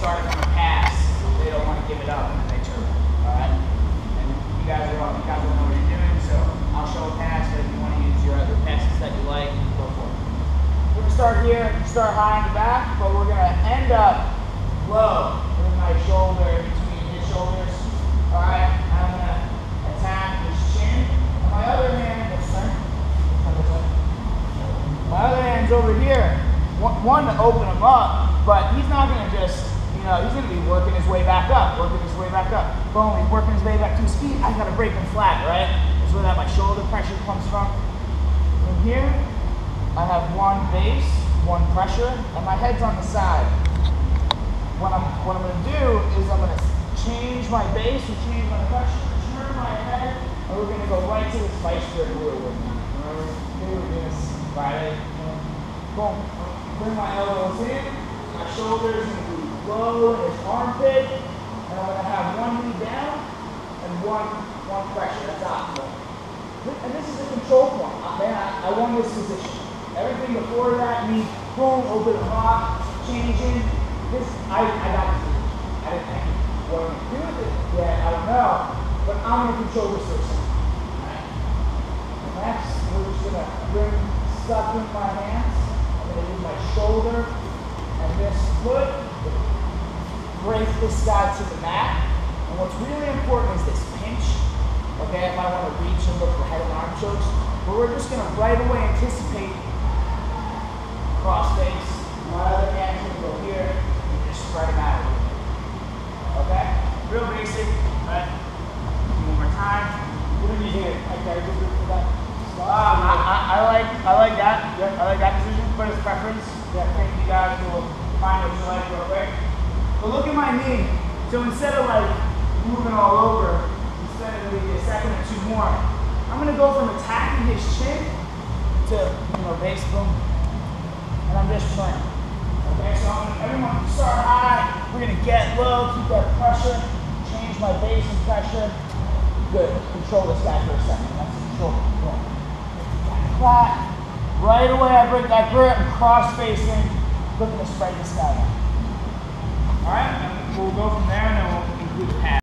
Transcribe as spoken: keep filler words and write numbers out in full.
starting from a pass, they don't want to give it up and then they turn. Alright? And you guys are all, you guys will know what you're doing, so I'll show a pass, but if you want to use your other passes that you like, go for it. We're going to start here, start high in the back, but we're going to end up low with my shoulder between his shoulders. Alright? I'm going to attack his chin. And my other hand, let's turn. My other hand's over here. One to open him up, but he's not going to just, you know, he's going to be working his way back up, working his way back up. Boom, he's working his way back to his feet. I got to break him flat, right? That's where that my shoulder pressure comes from. From here, I have one base, one pressure, and my head's on the side. What I'm, what I'm going to do is I'm going to change my base and change my pressure, turn my head, and we're going to go right to this vice grip wheel with me. Remember, we were doing this Friday. Boom. Bring my elbows in, my shoulders going to be low in his armpit, and I'm going to have one knee down and one, one pressure. That's optimal. And this is a control point. Man, I, I won this position. Everything before that, me, boom, open the lock, changing. This, I, I got this position. I didn't think what I'm going to do with it yet, I don't know, but I'm going to control this system. Right? Next, we're just going to bring stuff in my hands. I'm going to use my shoulder and this foot to break this guy to the mat. And what's really important is this pinch. Okay, I might want to reach and look for head and arm chokes. But we're just going to right away anticipate cross face. My other hand's going to go here and just spread him out a little bit. Okay? Real basic, right? One more time. What are you doing? Okay, good for that. Um, I, I, I like I like that. Yeah, I like that position, but it's preference. Yeah, thank you guys will find what you like real quick. But look at my knee. So instead of like moving all over, instead of maybe a second or two more, I'm gonna go from attacking his chin to, you know, base boom. And I'm just playing. Okay, so I'm gonna, everyone start high, we're gonna get low, keep that pressure, change my base and pressure. Good. Control this guy for a second. That's control. Boom. Flat. Right away I break that grip and cross facing, looking to spread this guy out. Alright, and we'll go from there and then we'll include the pad.